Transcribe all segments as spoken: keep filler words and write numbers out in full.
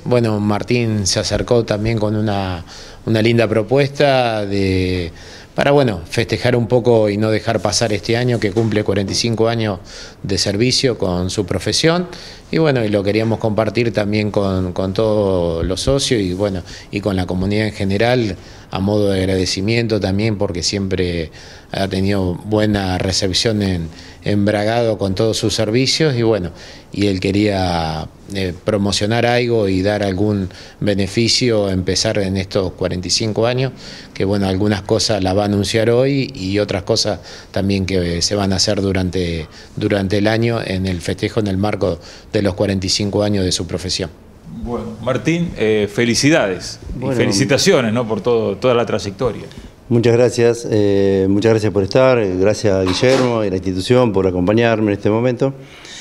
Bueno, Martín se acercó también con una, una linda propuesta de, para bueno, festejar un poco y no dejar pasar este año que cumple cuarenta y cinco años de servicio con su profesión. Y bueno, y lo queríamos compartir también con, con todos los socios y bueno, y con la comunidad en general, a modo de agradecimiento también, porque siempre ha tenido buena recepción en, en Bragado con todos sus servicios, y bueno, y él quería eh, promocionar algo y dar algún beneficio, empezar en estos cuarenta y cinco años, que bueno, algunas cosas las va a anunciar hoy y otras cosas también que se van a hacer durante, durante el año en el festejo en el marco de los cuarenta y cinco años de su profesión. Bueno, Martín, eh, felicidades bueno, y felicitaciones, ¿no?, por todo, toda la trayectoria. Muchas gracias, eh, muchas gracias por estar, gracias a Guillermo y a la institución por acompañarme en este momento.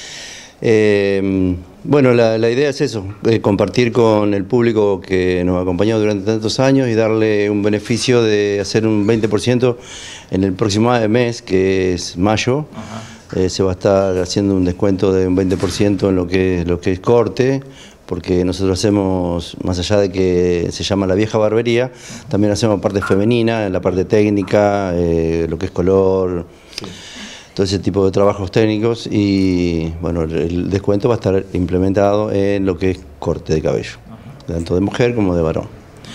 Eh, bueno, la, la idea es eso, eh, compartir con el público que nos ha acompañado durante tantos años y darle un beneficio de hacer un veinte por ciento en el próximo mes, que es mayo. Eh, se va a estar haciendo un descuento de un veinte por ciento en lo que, lo que es corte, porque nosotros hacemos, más allá de que se llama la vieja barbería, también hacemos parte femenina, en la parte técnica, eh, lo que es color, sí, todo ese tipo de trabajos técnicos, y bueno, el descuento va a estar implementado en lo que es corte de cabello, tanto de mujer como de varón.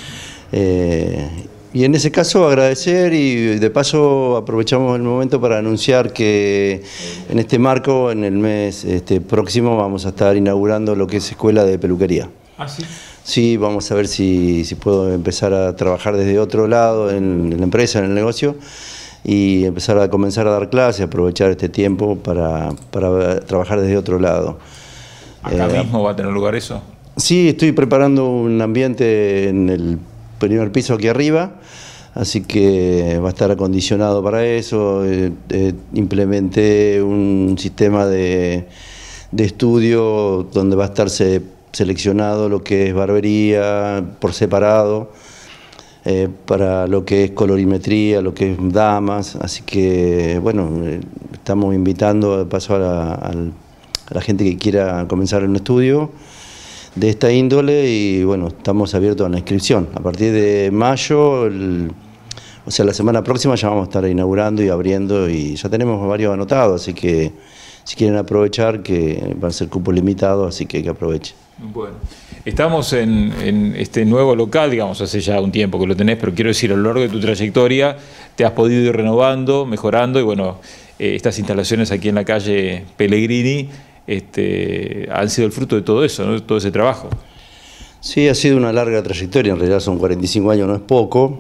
Eh, y en ese caso agradecer, y de paso aprovechamos el momento para anunciar que en este marco, en el mes este, próximo, vamos a estar inaugurando lo que es escuela de peluquería. ¿Ah, sí? Sí, vamos a ver si, si puedo empezar a trabajar desde otro lado, en, en la empresa, en el negocio, y empezar a comenzar a dar clases, aprovechar este tiempo para, para trabajar desde otro lado. ¿Acá eh, mismo va a tener lugar eso? Sí, estoy preparando un ambiente en el primer piso aquí arriba, así que va a estar acondicionado para eso. Eh, eh, implementé un sistema de, de estudio donde va a estar se, seleccionado lo que es barbería por separado, eh, para lo que es colorimetría, lo que es damas, así que bueno, eh, estamos invitando de paso a la, a la gente que quiera comenzar un estudio de esta índole, y bueno, estamos abiertos a la inscripción. A partir de mayo, el, o sea, la semana próxima ya vamos a estar inaugurando y abriendo, y ya tenemos varios anotados, así que si quieren aprovechar, que va a ser cupo limitado, así que que aprovechen. Bueno, estamos en, en este nuevo local, digamos, hace ya un tiempo que lo tenés, pero quiero decir, a lo largo de tu trayectoria te has podido ir renovando, mejorando, y bueno, eh, estas instalaciones aquí en la calle Pellegrini Este, han sido el fruto de todo eso, ¿no?, de todo ese trabajo. Sí, ha sido una larga trayectoria, en realidad son cuarenta y cinco años, no es poco.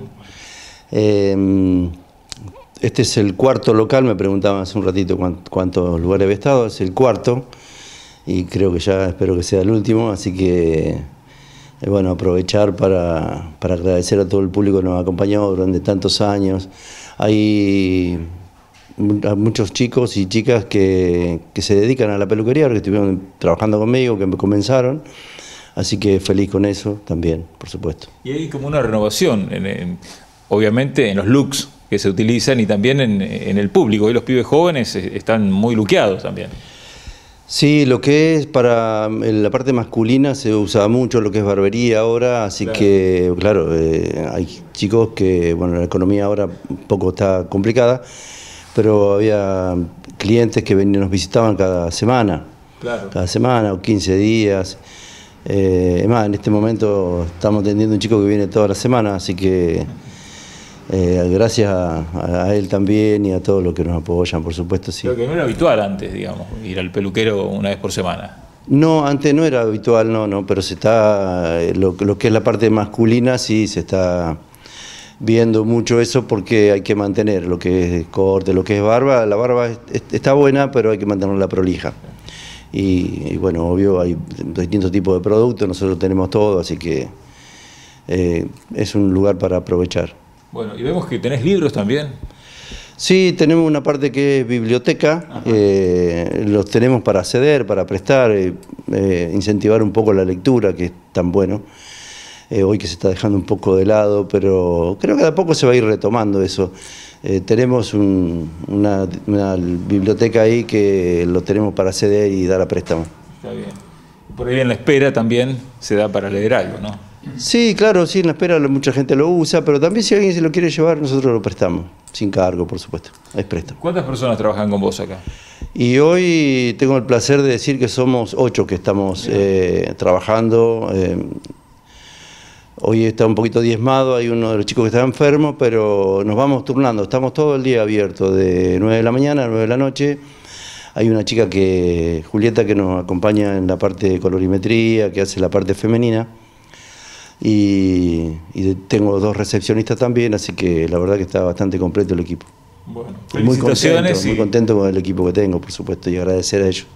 Eh, este es el cuarto local, me preguntaban hace un ratito cuántos lugares había estado, es el cuarto, y creo que ya espero que sea el último, así que eh, bueno, aprovechar para, para agradecer a todo el público que nos ha acompañado durante tantos años. Hay muchos chicos y chicas que, que se dedican a la peluquería, que estuvieron trabajando conmigo, que me comenzaron, así que feliz con eso también, por supuesto. Y hay como una renovación, en, en, obviamente en los looks que se utilizan, y también en, en el público. Hoy los pibes jóvenes están muy luqueados también. Sí, lo que es para la parte masculina se usa mucho lo que es barbería ahora, así claro. que claro, eh, hay chicos que, bueno, la economía ahora un poco está complicada, pero había clientes que venían, nos visitaban cada semana, claro. cada semana o quince días. Eh, es más, en este momento estamos atendiendo a un chico que viene toda la semana, así que eh, gracias a, a él también y a todos los que nos apoyan, por supuesto. Sí. Creo que no era habitual antes, digamos, ir al peluquero una vez por semana. No, antes no era habitual, no, no, pero se está, lo, lo que es la parte masculina sí se está viendo mucho eso, porque hay que mantener lo que es corte, lo que es barba. La barba es, está buena, pero hay que mantenerla prolija. Y, y bueno, obvio, hay distintos tipos de productos, nosotros tenemos todo, así que eh, es un lugar para aprovechar. Bueno, y vemos que tenés libros también. Sí, tenemos una parte que es biblioteca, eh, los tenemos para ceder, para prestar, eh, eh, incentivar un poco la lectura, que es tan bueno. Eh, hoy que se está dejando un poco de lado, pero creo que de a poco se va a ir retomando eso. Eh, tenemos un, una, una biblioteca ahí que lo tenemos para ceder y dar a préstamo. Está bien. Por ahí en la espera también se da para leer algo, ¿no? Sí, claro, sí, en la espera mucha gente lo usa, pero también si alguien se lo quiere llevar, nosotros lo prestamos, sin cargo, por supuesto, es préstamo. ¿Cuántas personas trabajan con vos acá? Y hoy tengo el placer de decir que somos ocho que estamos eh, trabajando. Eh, hoy está un poquito diezmado, hay uno de los chicos que está enfermo, pero nos vamos turnando, estamos todo el día abiertos, de nueve de la mañana a nueve de la noche. Hay una chica que, Julieta, que nos acompaña en la parte de colorimetría, que hace la parte femenina. Y, y tengo dos recepcionistas también, así que la verdad que está bastante completo el equipo. Bueno, muy contento, y... muy contento con el equipo que tengo, por supuesto, y agradecer a ellos.